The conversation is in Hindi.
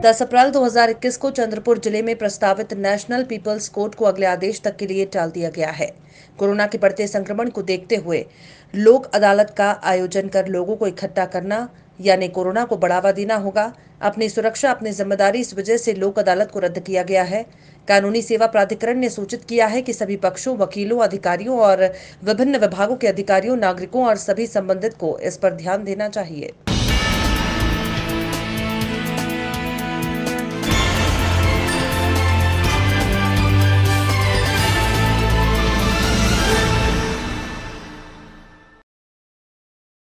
10 अप्रैल 2021 को चंद्रपुर जिले में प्रस्तावित नेशनल पीपल्स कोर्ट को अगले आदेश तक के लिए टाल दिया गया है। कोरोना के बढ़ते संक्रमण को देखते हुए लोक अदालत का आयोजन कर लोगों को इकट्ठा करना यानी कोरोना को बढ़ावा देना होगा। अपनी सुरक्षा अपनी जिम्मेदारी, इस वजह से लोक अदालत को रद्द किया गया है। कानूनी सेवा प्राधिकरण ने सूचित किया है कि सभी पक्षों, वकीलों, अधिकारियों और विभिन्न विभागों के अधिकारियों, नागरिकों और सभी संबंधित को इस पर ध्यान देना चाहिए।